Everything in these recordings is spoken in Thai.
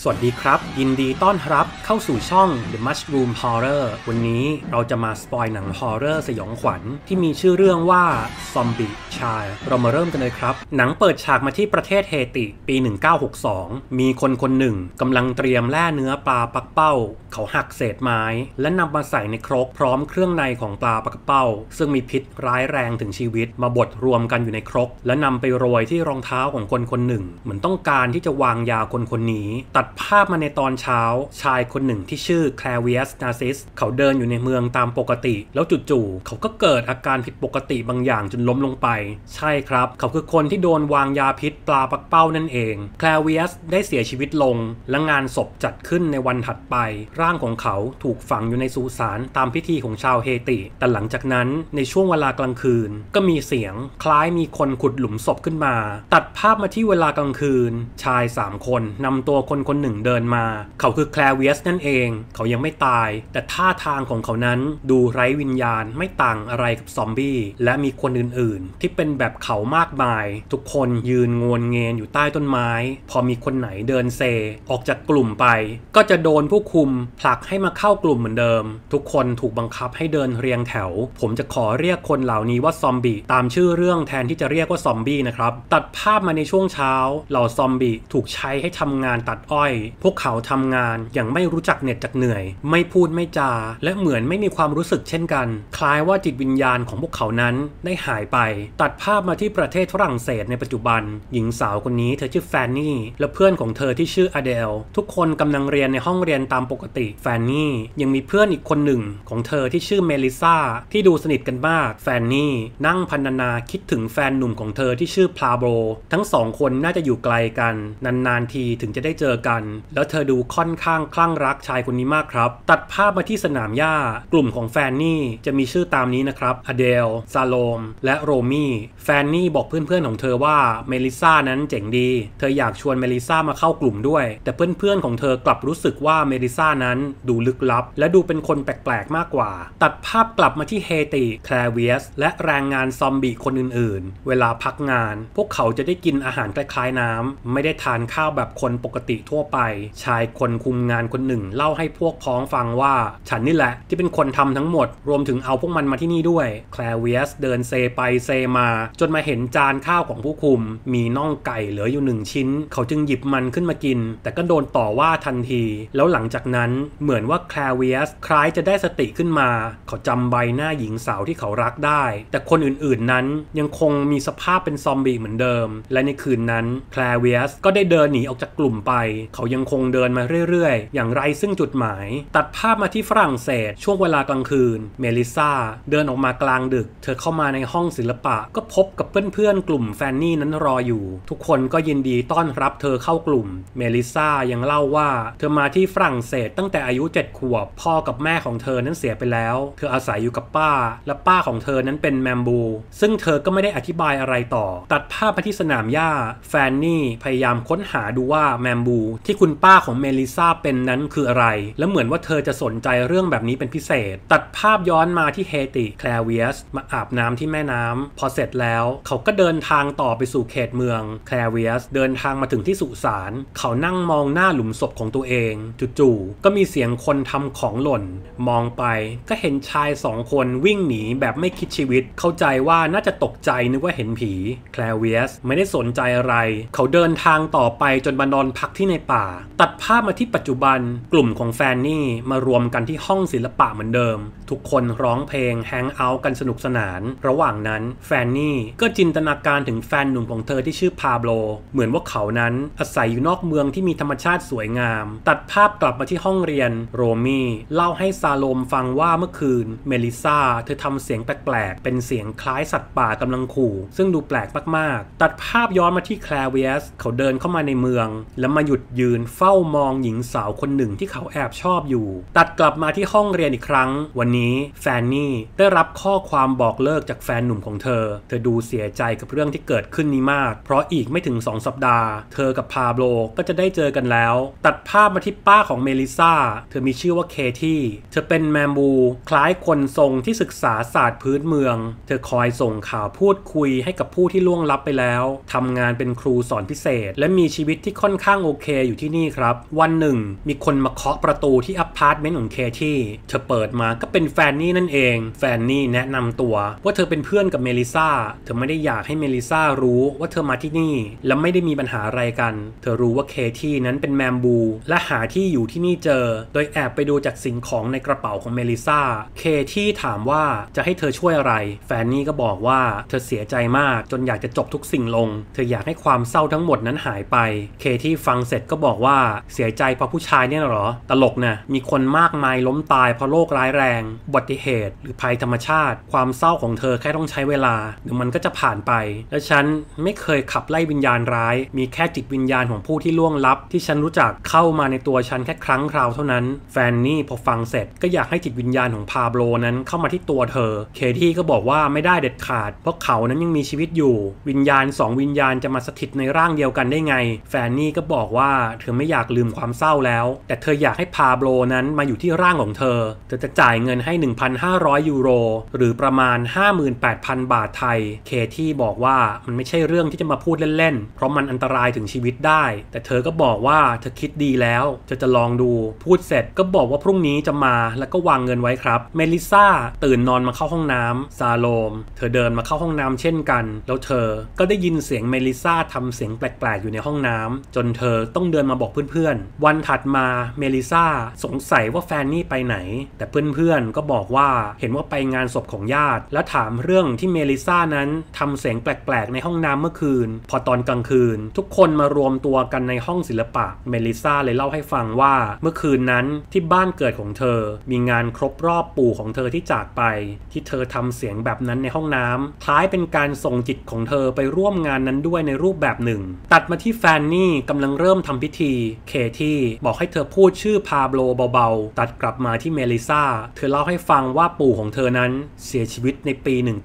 สวัสดีครับยินดีต้อนรับเข้าสู่ช่อง The Mushroom Horror วันนี้เราจะมาสปอยหนังฮอร์เรอร์สยองขวัญที่มีชื่อเรื่องว่า Zombie Child เรามาเริ่มกันเลยครับหนังเปิดฉากมาที่ประเทศเฮติปี 1962 มีคนหนึ่งกำลังเตรียมแล่เนื้อปลาปักเป้าเขาหักเศษไม้และนำมาใส่ในครกพร้อมเครื่องในของปลาปักเป้าซึ่งมีพิษร้ายแรงถึงชีวิตมาบดรวมกันอยู่ในครกและนำไปโรยที่รองเท้าของคนหนึ่งเหมือนต้องการที่จะวางยาคนนี้ตัดภาพมาในตอนเช้าชายคนหนึ่งที่ชื่อแคลเวียสนาซิสเขาเดินอยู่ในเมืองตามปกติแล้วจู่ๆเขาก็เกิดอาการผิดปกติบางอย่างจนล้มลงไปใช่ครับเขาคือคนที่โดนวางยาพิษปลาปักเป้านั่นเองแคลเวียสได้เสียชีวิตลงและงานศพจัดขึ้นในวันถัดไปร่างของเขาถูกฝังอยู่ในสุสานตามพิธีของชาวเฮติแต่หลังจากนั้นในช่วงเวลากลางคืนก็มีเสียงคล้ายมีคนขุดหลุมศพขึ้นมาตัดภาพมาที่เวลากลางคืนชาย3คนนำตัวคนหนึ่งเดินมาเขาคือแคลเวียสนั่นเองเขายังไม่ตายแต่ท่าทางของเขานั้นดูไร้วิญญาณไม่ต่างอะไรกับซอมบี้และมีคนอื่นๆที่เป็นแบบเขามากมายทุกคนยืนงวนเงียนอยู่ใต้ต้นไม้พอมีคนไหนเดินเซออกจากกลุ่มไปก็จะโดนผู้คุมผลักให้มาเข้ากลุ่มเหมือนเดิมทุกคนถูกบังคับให้เดินเรียงแถวผมจะขอเรียกคนเหล่านี้ว่าซอมบี้ตามชื่อเรื่องแทนที่จะเรียกว่าซอมบี้นะครับตัดภาพมาในช่วงเช้าเหล่าซอมบี้ถูกใช้ให้ทำงานตัดอ้อยพวกเขาทำงานอย่างไม่รู้จักเหน็ดจากเหนื่อยไม่พูดไม่จาและเหมือนไม่มีความรู้สึกเช่นกันคล้ายว่าจิตวิญญาณของพวกเขานั้นได้หายไปตัดภาพมาที่ประเทศฝรั่งเศสในปัจจุบันหญิงสาวคนนี้เธอชื่อแฟนนี่และเพื่อนของเธอที่ชื่ออเดลทุกคนกำลังเรียนในห้องเรียนตามปกติแฟนนี่ยังมีเพื่อนอีกคนหนึ่งของเธอที่ชื่อเมลิซาที่ดูสนิทกันมากแฟนนี่นั่งพรรณนาคิดถึงแฟนหนุ่มของเธอที่ชื่อพลาโบทั้งสองคนน่าจะอยู่ไกลกันนานๆทีถึงจะได้เจอกันแล้วเธอดูค่อนข้างคลั่งรักชายคนนี้มากครับตัดภาพมาที่สนามหญ้ากลุ่มของแฟนนี่จะมีชื่อตามนี้นะครับอเดลซาโลมและโรมี่แฟนนี่บอกเพื่อนๆของเธอว่าเมลิซานั้นเจ๋งดีเธออยากชวนเมลิซามาเข้ากลุ่มด้วยแต่เพื่อนๆของเธอกลับรู้สึกว่าเมลิซานั้นดูลึกลับและดูเป็นคนแปลกๆมากกว่าตัดภาพกลับมาที่เฮติแคลเวียสและแรงงานซอมบี้คนอื่นๆเวลาพักงานพวกเขาจะได้กินอาหารคล้ายๆน้ำไม่ได้ทานข้าวแบบคนปกติทั่วไปชายคนคุมงานคนหนึ่งเล่าให้พวกพ้องฟังว่าฉันนี่แหละที่เป็นคนทำทั้งหมดรวมถึงเอาพวกมันมาที่นี่ด้วยแคลเวียสเดินเซไปเซมาจนมาเห็นจานข้าวของผู้คุมมีน่องไก่เหลืออยู่1ชิ้นเขาจึงหยิบมันขึ้นมากินแต่ก็โดนต่อว่าทันทีแล้วหลังจากนั้นเหมือนว่าแคลเวียสคล้ายจะได้สติขึ้นมาเขาจำใบหน้าหญิงสาวที่เขารักได้แต่คนอื่นๆนั้นยังคงมีสภาพเป็นซอมบี้เหมือนเดิมและในคืนนั้นแคลเวียสก็ได้เดินหนีออกจากกลุ่มไปเขายังคงเดินมาเรื่อยๆอย่างไรซึ่งจุดหมายตัดภาพมาที่ฝรั่งเศสช่วงเวลากลางคืนเมลิซาเดินออกมากลางดึกเธอเข้ามาในห้องศิลปะก็พบกับเพื่อนๆกลุ่มแฟนนี่นั้นรออยู่ทุกคนก็ยินดีต้อนรับเธอเข้ากลุ่มเมลิซายังเล่าว่าเธอมาที่ฝรั่งเศสตั้งแต่อายุ7 ขวบพ่อกับแม่ของเธอนั้นเสียไปแล้วเธออาศัยอยู่กับป้าและป้าของเธอนั้นเป็นแมมบูซึ่งเธอก็ไม่ได้อธิบายอะไรต่อตัดภาพไปที่สนามหญ้าแฟนนี่พยายามค้นหาดูว่าแมมบูที่คุณป้าของเมลิซาเป็นนั้นคืออะไรและเหมือนว่าเธอจะสนใจเรื่องแบบนี้เป็นพิเศษตัดภาพย้อนมาที่เฮติแคลเวียสมาอาบน้ำที่แม่น้ำพอเสร็จแล้วเขาก็เดินทางต่อไปสู่เขตเมืองแคลเวียสเดินทางมาถึงที่สุสานเขานั่งมองหน้าหลุมศพของตัวเองจู่ๆก็มีเสียงคนทำของหล่นมองไปก็เห็นชาย2 คนวิ่งหนีแบบไม่คิดชีวิตเข้าใจว่าน่าจะตกใจนึกว่าเห็นผีแคลเวียสไม่ได้สนใจอะไรเขาเดินทางต่อไปจนมานอนพักที่ในป่าตัดภาพมาที่ปัจจุบันกลุ่มของแฟนนี่มารวมกันที่ห้องศิลปะเหมือนเดิมทุกคนร้องเพลงแฮงเอาท์กันสนุกสนานระหว่างนั้นแฟนนี่ก็จินตนาการถึงแฟนหนุ่มของเธอที่ชื่อพาโบลเหมือนว่าเขานั้นอาศัยอยู่นอกเมืองที่มีธรรมชาติสวยงามตัดภาพกลับมาที่ห้องเรียนโรมี่เล่าให้ซาโลมฟังว่าเมื่อคืนเมลิซาเธอทำเสียงแปลกๆเป็นเสียงคล้ายสัตว์ป่ากำลังขู่ซึ่งดูแปลกมากๆตัดภาพย้อนมาที่แคลเวียสเขาเดินเข้ามาในเมืองแล้วมาหยุดยืนเฝ้ามองหญิงสาวคนหนึ่งที่เขาแอบชอบอยู่ตัดกลับมาที่ห้องเรียนอีกครั้งวันนี้แฟนนี่ได้รับข้อความบอกเลิกจากแฟนหนุ่มของเธอดูเสียใจกับเรื่องที่เกิดขึ้นนี้มากเพราะอีกไม่ถึง2 สัปดาห์เธอกับพาโบลก็จะได้เจอกันแล้วตัดภาพมาที่ป้าของเมลิซาเธอมีชื่อว่าเคที่เธอเป็นแมมบูคล้ายคนทรงที่ศึกษาศาสตร์พื้นเมืองเธอคอยส่งข่าวพูดคุยให้กับผู้ที่ล่วงลับไปแล้วทำงานเป็นครูสอนพิเศษและมีชีวิตที่ค่อนข้างโอเคอยู่อยู่ที่นี่ครับวันหนึ่งมีคนมาเคาะประตูที่อพาร์ตเมนต์ของเคที่เธอเปิดมาก็เป็นแฟนนี่นั่นเองแฟนนี่แนะนำตัวว่าเธอเป็นเพื่อนกับเมลิซาเธอไม่ได้อยากให้เมลิซารู้ว่าเธอมาที่นี่และไม่ได้มีปัญหาอะไรกันเธอรู้ว่าเคที่นั้นเป็นแมมบูและหาที่อยู่ที่นี่เจอโดยแอบไปดูจากสิ่งของในกระเป๋าของเมลิซาเคที่ถามว่าจะให้เธอช่วยอะไรแฟนนี่ก็บอกว่าเธอเสียใจมากจนอยากจะจบทุกสิ่งลงเธออยากให้ความเศร้าทั้งหมดนั้นหายไปเคที่ฟังเสร็จก็บอกว่าเสียใจเพราะผู้ชายเนี่ยเหรอตลกนะมีคนมากมายล้มตายเพราะโรคร้ายแรงอุบัติเหตุหรือภัยธรรมชาติความเศร้าของเธอแค่ต้องใช้เวลาเดี๋ยวมันก็จะผ่านไปและฉันไม่เคยขับไล่วิญญาณร้ายมีแค่จิตวิญญาณของผู้ที่ล่วงลับที่ฉันรู้จักเข้ามาในตัวฉันแค่ครั้งคราวเท่านั้นแฟนนี่พอฟังเสร็จก็อยากให้จิตวิญญาณของพาโบลนั้นเข้ามาที่ตัวเธอเคที่ก็บอกว่าไม่ได้เด็ดขาดเพราะเขานั้นยังมีชีวิตอยู่วิญญาณ2วิญญาณจะมาสถิตในร่างเดียวกันได้ไงแฟนนี่ก็บอกว่าเธอไม่อยากลืมความเศร้าแล้วแต่เธออยากให้พาโบลนั้นมาอยู่ที่ร่างของเธอจะจ่ายเงินให้ 1,500 ยูโรหรือประมาณ 58,000 บาทไทยเคที่บอกว่ามันไม่ใช่เรื่องที่จะมาพูดเล่นๆเพราะมันอันตรายถึงชีวิตได้แต่เธอก็บอกว่าเธอคิดดีแล้วจะลองดูพูดเสร็จก็บอกว่าพรุ่งนี้จะมาแล้วก็วางเงินไว้ครับเมลิซาตื่นนอนมาเข้าห้องน้ำซาโลมเธอเดินมาเข้าห้องน้ำเช่นกันแล้วเธอก็ได้ยินเสียงเมลิซาทำเสียงแปลกๆอยู่ในห้องน้ำจนเธอต้องเดินมาบอกเพื่อนๆวันถัดมาเมลิซาสงสัยว่าแฟนนี่ไปไหนแต่เพื่อนๆก็บอกว่าเห็นว่าไปงานศพของญาติแล้วถามเรื่องที่เมลิซานั้นทำเสียงแปลกๆในห้องน้ำเมื่อคืนพอตอนกลางคืนทุกคนมารวมตัวกันในห้องศิลปะเมลิซาเลยเล่าให้ฟังว่าเมื่อคืนนั้นที่บ้านเกิดของเธอมีงานครบรอบปู่ของเธอที่จากไปที่เธอทำเสียงแบบนั้นในห้องน้ำคล้ายเป็นการส่งจิตของเธอไปร่วมงานนั้นด้วยในรูปแบบหนึ่งตัดมาที่แฟนนี่กำลังเริ่มทำพิธีเคที่บอกให้เธอพูดชื่อพาโบลเบาๆตัดกลับมาที่เมลิซาเธอเล่าให้ฟังว่าปู่ของเธอนั้นเสียชีวิตในปี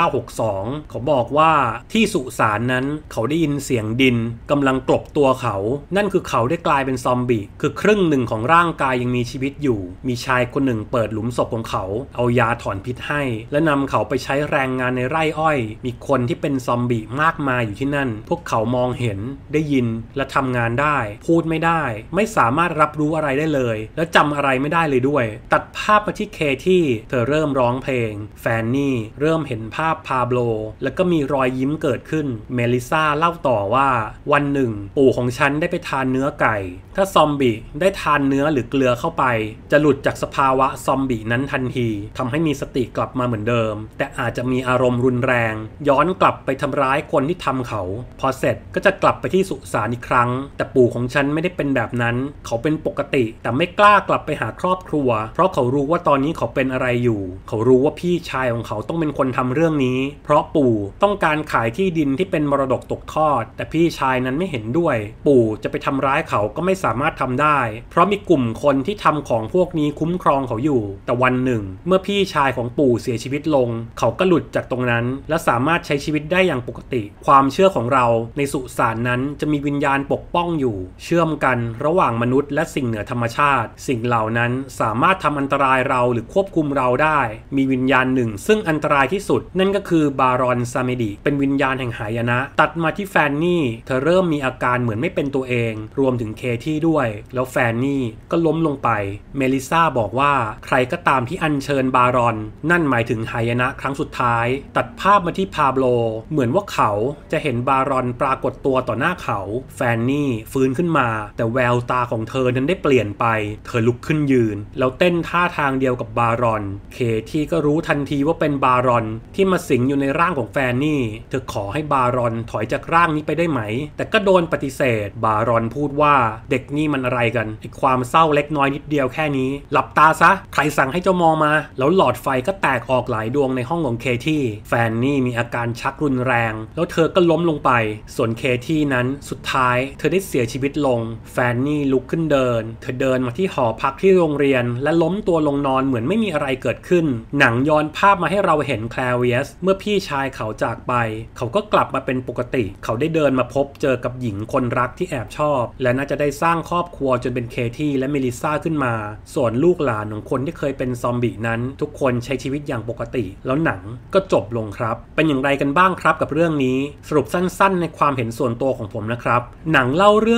1962เขาบอกว่าที่สุสานนั้นเขาได้ยินเสียงดินกำลังกลบตัวเขานั่นคือเขาได้กลายเป็นซอมบี้คือครึ่งหนึ่งของร่างกายยังมีชีวิตอยู่มีชายคนหนึ่งเปิดหลุมศพของเขาเอายาถอนพิษให้และนำเขาไปใช้แรงงานในไร่อ้อยมีคนที่เป็นซอมบี้มากมายอยู่ที่นั่นพวกเขามองเห็นได้ยินและทำงานได้พูดไม่ได้ไม่สามารถรับรู้อะไรได้เลยและจำอะไรไม่ได้เลยด้วยตัดภาพมาที่เคที่เธอเริ่มร้องเพลงแฟนนี่เริ่มเห็นภาพพาโบลแล้วก็มีรอยยิ้มเกิดขึ้นเมลิซาเล่าต่อว่าวันหนึ่งปู่ของฉันได้ไปทานเนื้อไก่ถ้าซอมบี้ได้ทานเนื้อหรือเกลือเข้าไปจะหลุดจากสภาวะซอมบี้นั้นทันทีทำให้มีสติกลับมาเหมือนเดิมแต่อาจจะมีอารมณ์รุนแรงย้อนกลับไปทำร้ายคนที่ทำเขาพอเสร็จก็จะกลับไปที่สุสานอีกครั้งแต่ปู่ของฉันไม่ได้เป็นแบบนั้นเขาเป็นปกติแต่ไม่กล้ากลับไปหาครอบครัวเพราะเขารู้ว่าตอนนี้เขาเป็นอะไรอยู่เขารู้ว่าพี่ชายของเขาต้องเป็นคนทำเรื่องนี้เพราะปู่ต้องการขายที่ดินที่เป็นมรดกตกทอดแต่พี่ชายนั้นไม่เห็นด้วยปู่จะไปทำร้ายเขาก็ไม่สามารถทำได้เพราะมีกลุ่มคนที่ทำของพวกนี้คุ้มครองเขาอยู่แต่วันหนึ่งเมื่อพี่ชายของปู่เสียชีวิตลงเขาก็หลุดจากตรงนั้นและสามารถใช้ชีวิตได้อย่างปกติความเชื่อของเราในสุสานนั้นจะมีวิญญาณปกป้องอยู่เชื่อมกันระหว่างมนุษย์และสิ่งเหนือธรรมชาติสิ่งเหล่านั้นสามารถทำอันตรายเราหรือควบคุมเราได้มีวิญญาณหนึ่งซึ่งอันตรายที่สุดนั่นก็คือบารอนซาเมดิเป็นวิญญาณแห่งหายนะตัดมาที่แฟนนี่เธอเริ่มมีอาการเหมือนไม่เป็นตัวเองรวมถึงเคที่ด้วยแล้วแฟนนี่ก็ล้มลงไปเมลิซาบอกว่าใครก็ตามที่อัญเชิญบารอนนั่นหมายถึงหายนะครั้งสุดท้ายตัดภาพมาที่พาโบลเหมือนว่าเขาจะเห็นบารอนปรากฏตัวต่อหน้าเขาแฟนนี่ฟื้นขึ้นมาแต่แววตาของเธอนั้นได้เปลี่ยนไปเธอลุกขึ้นยืนแล้วเต้นท่าทางเดียวกับบารอนเคที่ก็รู้ทันทีว่าเป็นบารอนที่มาสิงอยู่ในร่างของแฟนนี่เธอขอให้บารอนถอยจากร่างนี้ไปได้ไหมแต่ก็โดนปฏิเสธบารอนพูดว่าเด็กนี่มันอะไรกันไอ้ความเศร้าเล็กน้อยนิดเดียวแค่นี้หลับตาซะใครสั่งให้เจ้ามองมาแล้วหลอดไฟก็แตกออกหลายดวงในห้องของเคที่แฟนนี่มีอาการชักรุนแรงแล้วเธอก็ล้มลงไปส่วนเคที่นั้นสุดท้ายเธอได้เสียชีวิตลงแฟนนี่ลุกขึ้นเดินเธอเดินมาที่หอพักที่โรงเรียนและล้มตัวลงนอนเหมือนไม่มีอะไรเกิดขึ้นหนังย้อนภาพมาให้เราเห็นแคลเวียสเมื่อพี่ชายเขาจากไปเขาก็กลับมาเป็นปกติเขาได้เดินมาพบเจอกับหญิงคนรักที่แอบชอบและน่าจะได้สร้างครอบครัวจนเป็นเคที่และเมลิซาขึ้นมาส่วนลูกหลานของคนที่เคยเป็นซอมบี้นั้นทุกคนใช้ชีวิตอย่างปกติแล้วหนังก็จบลงครับเป็นอย่างไรกันบ้างครับกับเรื่องนี้สรุปสั้นๆในความเห็นส่วนตัวของผมนะครับหนังเล่าเรื่องราวของ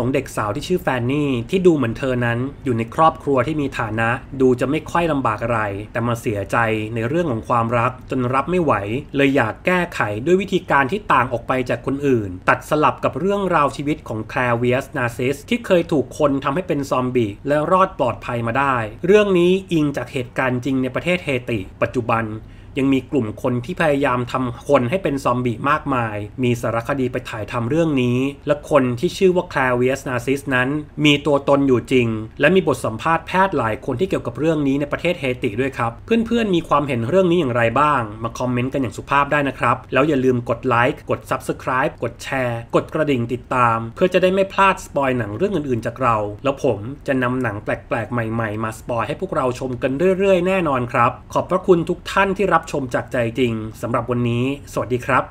ของเด็กสาวที่ชื่อแฟนนี่ที่ดูเหมือนเธอนั้นอยู่ในครอบครัวที่มีฐานะดูจะไม่ค่อยลำบากอะไรแต่มาเสียใจในเรื่องของความรักจนรับไม่ไหวเลยอยากแก้ไขด้วยวิธีการที่ต่างออกไปจากคนอื่นตัดสลับกับเรื่องราวชีวิตของแคลเวียสนาซิสที่เคยถูกคนทำให้เป็นซอมบี้และรอดปลอดภัยมาได้เรื่องนี้อิงจากเหตุการณ์จริงในประเทศเฮติปัจจุบันยังมีกลุ่มคนที่พยายามทำคนให้เป็นซอมบี้มากมายมีสารคดีไปถ่ายทำเรื่องนี้และคนที่ชื่อว่าแคลเวียสนาซิสนั้นมีตัวตนอยู่จริงและมีบทสัมภาษณ์แพทย์หลายคนที่เกี่ยวกับเรื่องนี้ในประเทศเฮติด้วยครับเพื่อนๆมีความเห็นเรื่องนี้อย่างไรบ้างมาคอมเมนต์กันอย่างสุภาพได้นะครับแล้วอย่าลืมกดไลค์กด Subscribe กดแชร์กดกระดิ่งติดตามเพื่อจะได้ไม่พลาดสปอยหนังเรื่องอื่นๆจากเราแล้วผมจะนำหนังแปลกๆใหม่ๆมาสปอยให้พวกเราชมกันเรื่อยๆแน่นอนครับขอบพระคุณทุกท่านที่รับชมจากใจจริงสำหรับวันนี้สวัสดีครับ